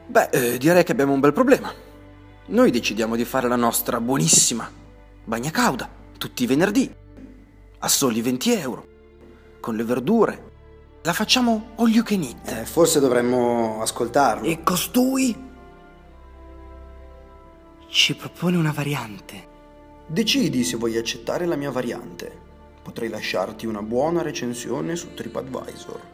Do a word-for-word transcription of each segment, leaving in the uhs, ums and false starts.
Beh, eh, direi che abbiamo un bel problema. Noi decidiamo di fare la nostra buonissima bagna cauda tutti i venerdì a soli venti euro con le verdure. La facciamo all you can eat. Eh, forse dovremmo ascoltarlo. E costui ci propone una variante. Decidi se vuoi accettare la mia variante. Potrei lasciarti una buona recensione su TripAdvisor.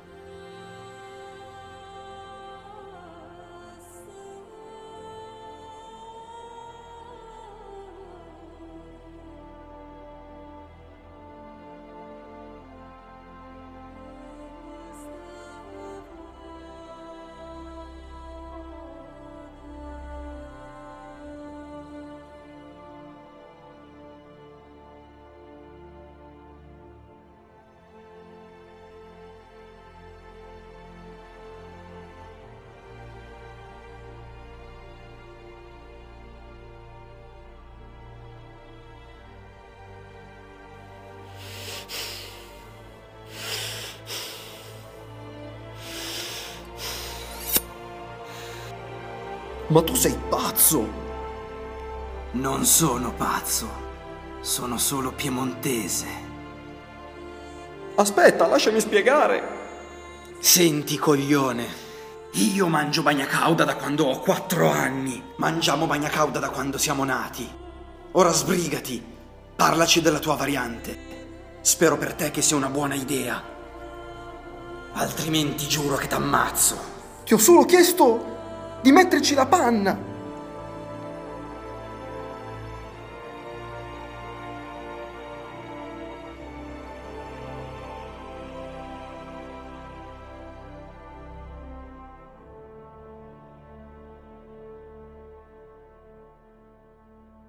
Ma tu sei pazzo! Non sono pazzo, sono solo piemontese. Aspetta, lasciami spiegare! Senti, coglione, io mangio bagna cauda da quando ho quattro anni. Mangiamo bagna cauda da quando siamo nati. Ora sbrigati, parlaci della tua variante. Spero per te che sia una buona idea. Altrimenti giuro che t'ammazzo. Ti ho solo chiesto di metterci la panna!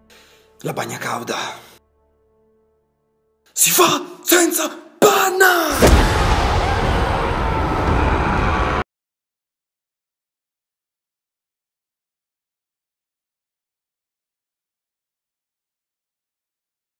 La bagna cauda si fa senza panna!